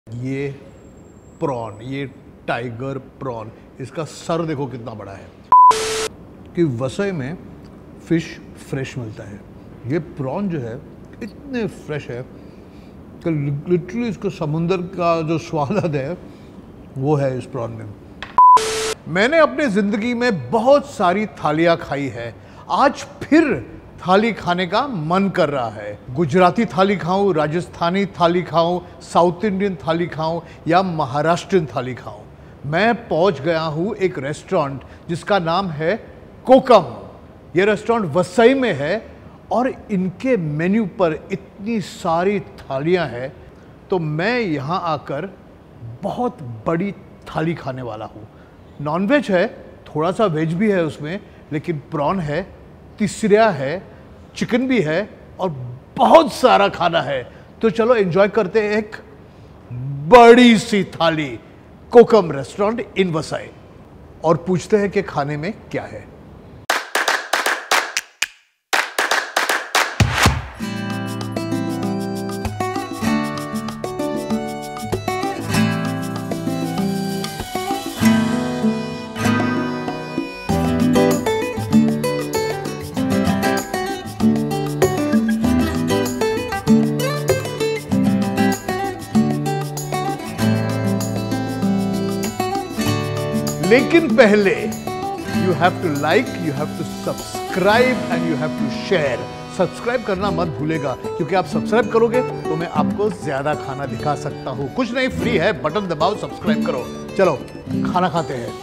ये प्रॉन, ये tiger prawn, इसका सर देखो कितना बड़ा है। कि वसई में फिश फ्रेश मिलता है। ये प्रॉन जो है इतने फ्रेश है कि लिटरली इसको समुंदर का जो स्वाद है वो है इस प्रॉन में। मैंने अपने ज़िंदगी में बहुत सारी थालियाँ खाई है, आज फिर थाली खाने का मन कर रहा है। गुजराती थाली खाऊं, राजस्थानी थाली खाऊं, साउथ इंडियन थाली खाऊं या महाराष्ट्रियन थाली खाऊं। मैं पहुंच गया हूं एक रेस्टोरेंट जिसका नाम है कोकम। ये रेस्टोरेंट वसई में है और इनके मेन्यू पर इतनी सारी थालियां हैं, तो मैं यहां आकर बहुत बड़ी थाली खाने वाला हूं। नॉनवेज है, थोड़ा सा वेज भी है उसमें, लेकिन प्रॉन है, तिसरा है, चिकन भी है और बहुत सारा खाना है। तो चलो एंजॉय करते हैं एक बड़ी सी थाली कोकम रेस्टोरेंट इन वसई और पूछते हैं कि खाने में क्या है। लेकिन पहले you have to like, you have to subscribe and you have to share. Subscribe करना मत भूलेगा, क्योंकि आप सब्सक्राइब करोगे तो मैं आपको ज्यादा खाना दिखा सकता हूं। कुछ नहीं, फ्री है, बटन दबाओ, सब्सक्राइब करो। चलो खाना खाते हैं।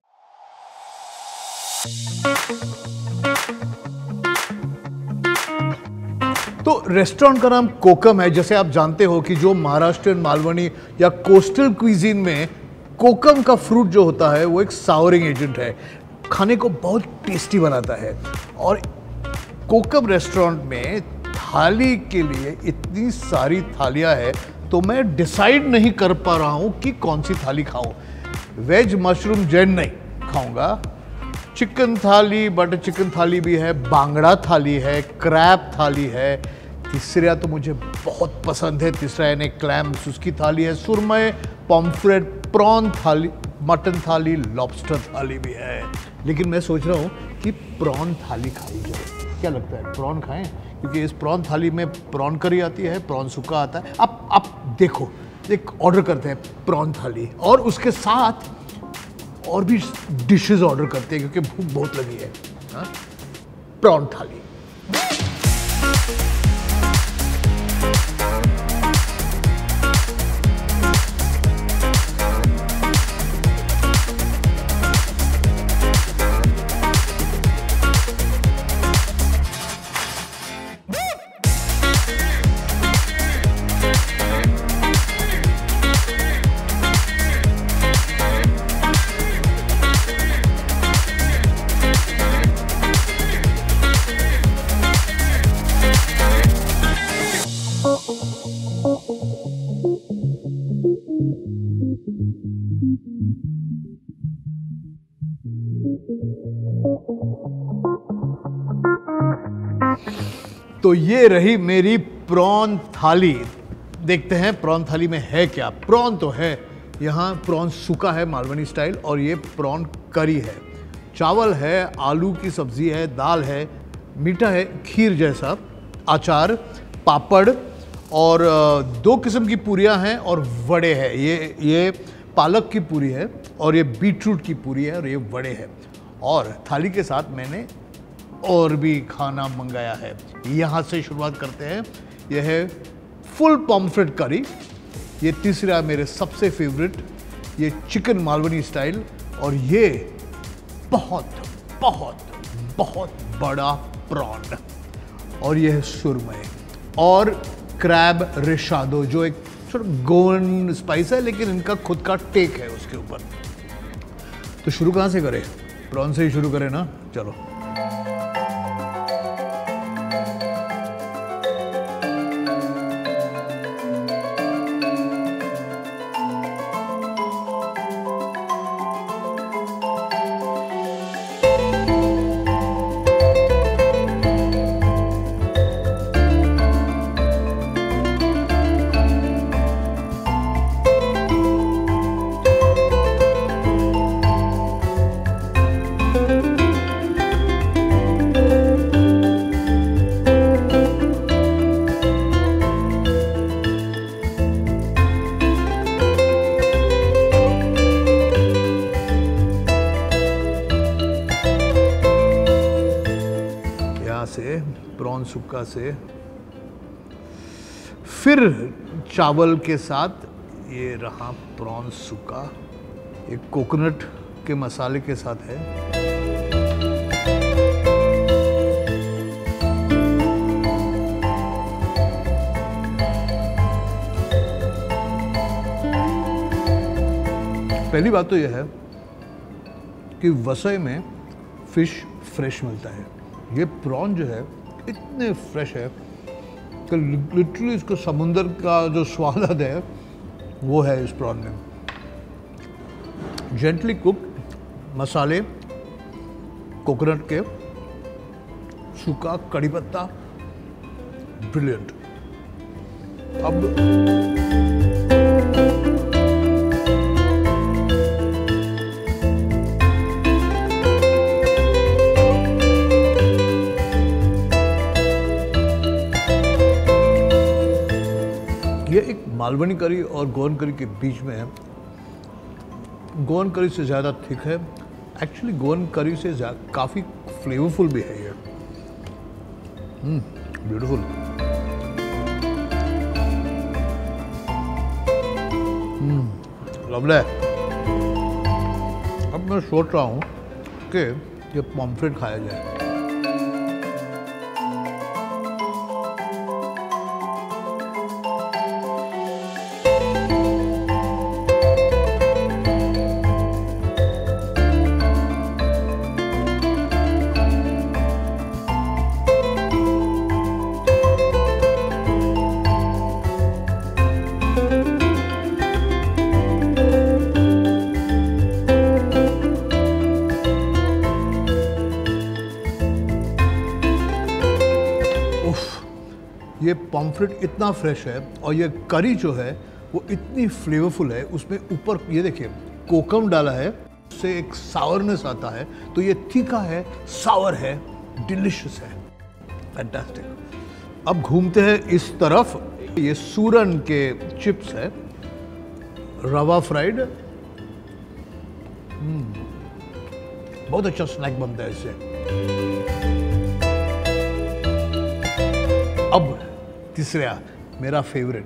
तो रेस्टोरेंट का नाम कोकम है। जैसे आप जानते हो कि जो महाराष्ट्रियन, मालवनी या कोस्टल क्विजीन में कोकम का फ्रूट जो होता है वो एक सावरिंग एजेंट है, खाने को बहुत टेस्टी बनाता है। और कोकम रेस्टोरेंट में थाली के लिए इतनी सारी थालियां हैं, तो मैं डिसाइड नहीं कर पा रहा हूं कि कौन सी थाली खाऊं। वेज मशरूम जैन नहीं खाऊंगा, चिकन थाली, बटर चिकन थाली भी है, बांगड़ा थाली है, क्रैब थाली है, तिसरा तो मुझे बहुत पसंद है, तिसरा यानी क्लैम्स, उसकी थाली है, सुरमई, pomfret, prawn thali, mutton thali, lobster thali भी है। लेकिन मैं सोच रहा हूँ कि प्रॉन थाली खाई जाए। क्या लगता है, प्रॉन खाएं? क्योंकि इस प्रॉन थाली में प्रॉन करी आती है, प्रॉन सूखा आता है। आप देखो, एक ऑर्डर करते हैं प्रॉन थाली और उसके साथ और भी डिशेस ऑर्डर करते हैं, क्योंकि भूख बहुत लगी है। प्रॉन थाली। तो ये रही मेरी प्रॉन थाली। देखते हैं प्रॉन थाली में है क्या। प्रॉन तो है, यहाँ प्रॉन सूखा है मालवनी स्टाइल, और ये प्रॉन करी है, चावल है, आलू की सब्जी है, दाल है, मीठा है, खीर जैसा, अचार, पापड़ और 2 किस्म की पूरियाँ हैं और वड़े हैं। ये पालक की पूरी है और ये बीटरूट की पूरी है और ये वड़े हैं। और थाली के साथ मैंने और भी खाना मंगाया है। यहाँ से शुरुआत करते हैं। यह है फुल पॉम्फ्रेट करी, ये तीसरा मेरे सबसे फेवरेट, ये चिकन मालवनी स्टाइल, और ये बहुत बहुत बहुत बड़ा प्रॉन, और यह है सुरमई और क्रैब रिशादो, जो एक गोवन स्पाइस है, लेकिन इनका खुद का टेक है उसके ऊपर। तो शुरू कहाँ से करें? प्रॉन से ही शुरू करें ना, चलो। प्रॉन सुक्का से फिर चावल के साथ ये रहा प्रॉन सुक्का, एक कोकोनट के मसाले के साथ है। पहली बात तो यह है कि वसई में फिश फ्रेश मिलता है। ये प्रॉन जो है इतने फ्रेश है कि लिटरली इसको समुंदर का जो स्वाद है वो है इस प्रॉन में। जेंटली कुक्ड मसाले, कोकोनट के, सूखा कड़ी पत्ता, ब्रिलियंट। अब ये एक मालवनी करी और गोवन करी के बीच में है। गोवन करी से ज़्यादा थिक है, एक्चुअली गोवन करी से काफ़ी फ्लेवरफुल भी है ये। ब्यूटीफुल। लवली। अब मैं सोच रहा हूँ कि ये पॉम्फ्रेट खाया जाए। ये पॉम्फ्रेट इतना फ्रेश है और ये करी जो है वो इतनी फ्लेवरफुल है। उसमें ऊपर ये देखिए कोकम डाला है, उससे एक सावरनेस आता है, तो ये तीखा है, सावर है, डिलिशियस है, फैंटास्टिक। अब घूमते हैं इस तरफ। ये सूरन के चिप्स है, रवा फ्राइड। बहुत अच्छा स्नैक बनता है इससे। अब तीसरा मेरा फेवरेट,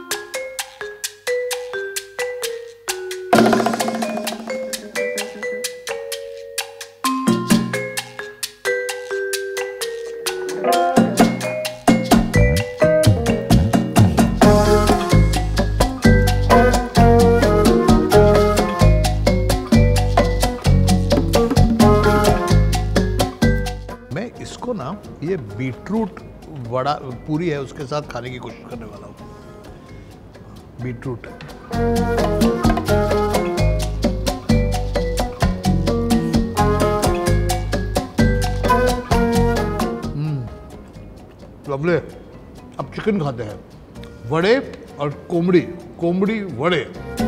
मैं इसको ना ये बीटरूट वड़ा पूरी है उसके साथ खाने की कोशिश करने वाला हूँ। Beetroot lovely. अब चिकन खाते हैं, वड़े और कोमड़ी वड़े।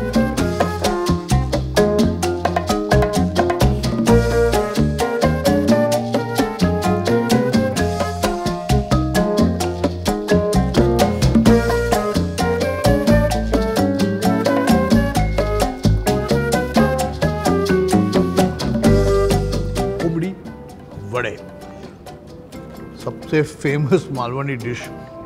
वड़े सबसे फेमस मालवनी डिश।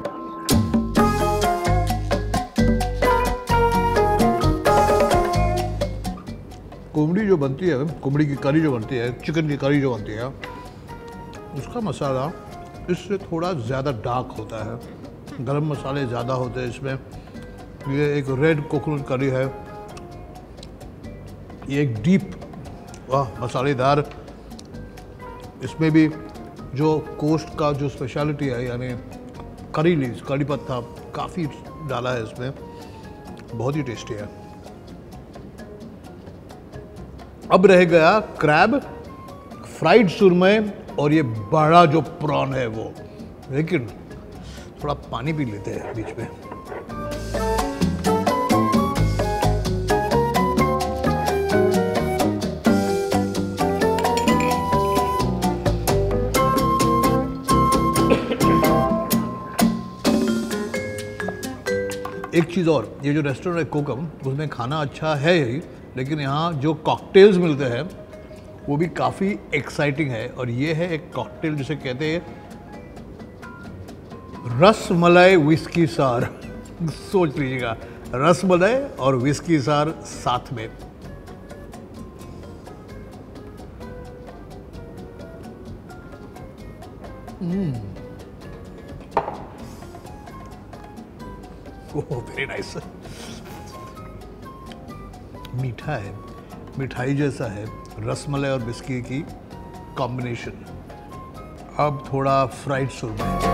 कोमड़ी जो बनती है, कोमड़ी की करी जो बनती है, चिकन की करी जो बनती है, उसका मसाला इससे थोड़ा ज़्यादा डार्क होता है। गरम मसाले ज़्यादा होते हैं इसमें। ये एक रेड कोकोनट करी है, ये एक डीप मसालेदार। इसमें भी जो कोस्ट का जो स्पेशलिटी है, यानी करी लीव्स, कड़ी पत्ता काफ़ी डाला है इसमें, बहुत ही टेस्टी है। अब रह गया क्रैब, फ्राइड सुरमई और ये बड़ा जो प्रॉन है वो। लेकिन थोड़ा पानी पी लेते हैं बीच में। एक चीज़ और, ये जो रेस्टोरेंट है कोकम, उसमें खाना अच्छा है ही, लेकिन यहाँ जो कॉकटेल्स मिलते हैं वो भी काफ़ी एक्साइटिंग है। और ये है एक कॉकटेल जिसे कहते हैं रस मलाई विस्की सार। सोच लीजिएगा, रस मलाई और विस्की सार साथ में। Oh very nice. मीठा है, मिठाई जैसा है, रसमलाई और बिस्किट की कॉम्बिनेशन। अब थोड़ा फ्राइड सुरमई।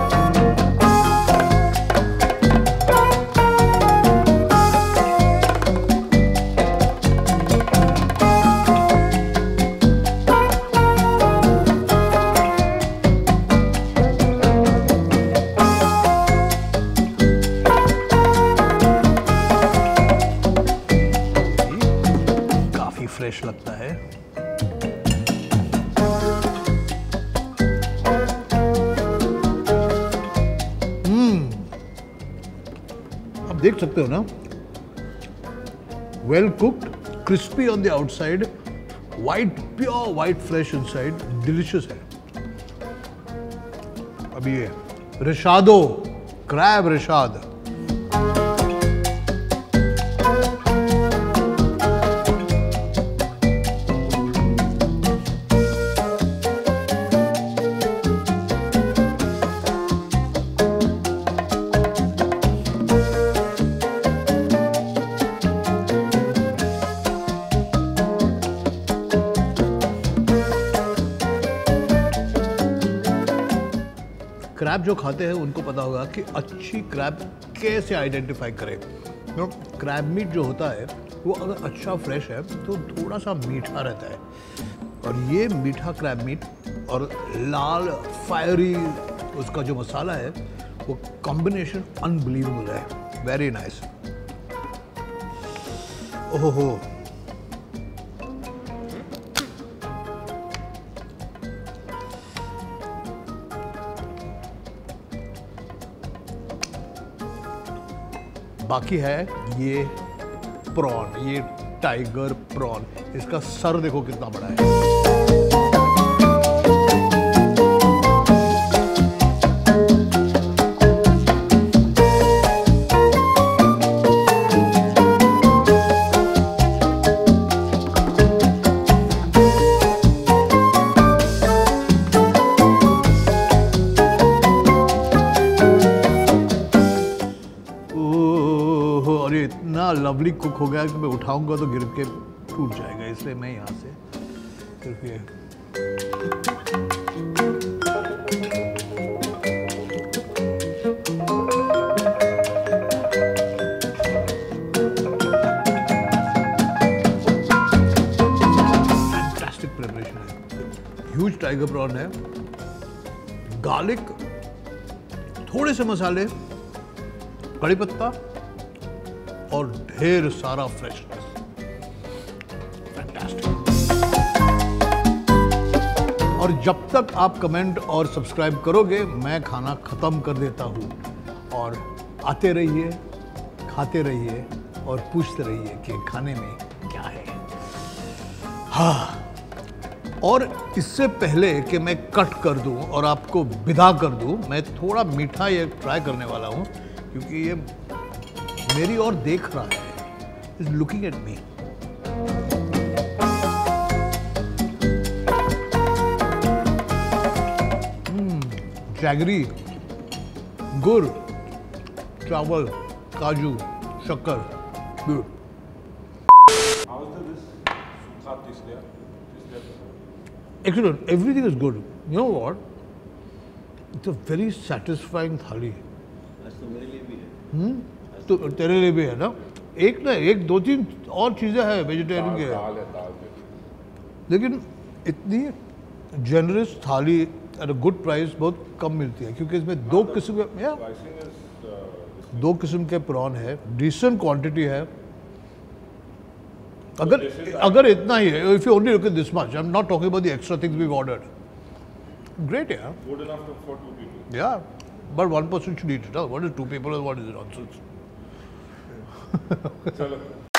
काफी फ्रेश लगता है। आप देख सकते हो ना, well cooked, crispy on the outside, white, pure white fresh inside, delicious है। अब ये रिशादो, क्रैब रिशाद। क्रैब जो खाते हैं उनको पता होगा कि अच्छी क्रैब कैसे आइडेंटिफाई करें। क्रैब मीट जो होता है वो अगर अच्छा फ्रेश है तो थोड़ा सा मीठा रहता है, और ये मीठा क्रैब मीट और लाल फायरी उसका जो मसाला है वो कॉम्बिनेशन अनबिलीवेबल है। Very nice. ओहो, बाकी है ये प्रॉन, ये टाइगर प्रॉन। इसका सर देखो कितना बड़ा है। और ये इतना लवली कुक हो गया कि मैं उठाऊंगा तो गिर के टूट जाएगा, इसलिए मैं यहाँ से सिर्फ ये फैंटास्टिक प्रिपरेशन है। ह्यूज टाइगर प्रॉन है, गार्लिक, थोड़े से मसाले, कड़ी पत्ता और ढेर सारा फ्रेशनेस। फैंटास्टिक। और जब तक आप कमेंट और सब्सक्राइब करोगे मैं खाना खत्म कर देता हूँ। और आते रहिए, खाते रहिए और पूछते रहिए कि खाने में क्या है। हाँ, और इससे पहले कि मैं कट कर दूं और आपको विदा कर दूं, मैं थोड़ा मीठा ये ट्राई करने वाला हूँ, क्योंकि ये मेरी ओर देख रहा है, is looking at me. Jaggery, गुड़, चावल, काजू, शक्कर, गुड़। Excellent. Everything is good. You know what? It's a very satisfying थाली। तो मेरे लिए भी है। तो तेरे लिए भी है ना? एक दो तीन और चीज़ें हैं वेजिटेरियन के, लेकिन इतनी जेनरस थाली एट अ गुड प्राइस बहुत कम मिलती है, क्योंकि इसमें दो किस्म के प्रॉन है, डिसेंट क्वांटिटी है। अगर इतना ही है, if you only look at this much, I am not talking about the extra things we have ordered, great यार। Good enough for 2 people. Yeah, but one person should eat it. What is 2 people and what is nonsense? Chalo.